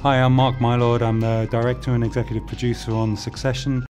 Hi, I'm Mark Mylod. I'm the director and executive producer on Succession.